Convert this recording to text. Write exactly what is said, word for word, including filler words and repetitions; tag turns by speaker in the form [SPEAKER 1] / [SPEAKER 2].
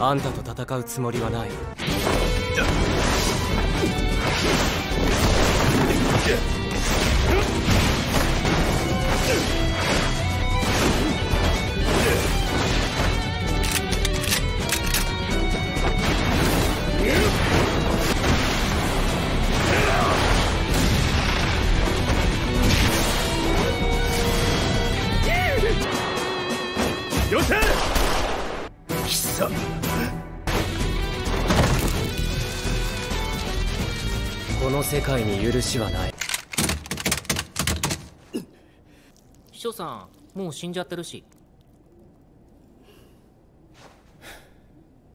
[SPEAKER 1] あんたと戦うつもりはない。
[SPEAKER 2] よせ貴様。
[SPEAKER 1] この世界に許しはない。
[SPEAKER 3] 秘書さんもう死んじゃってるし。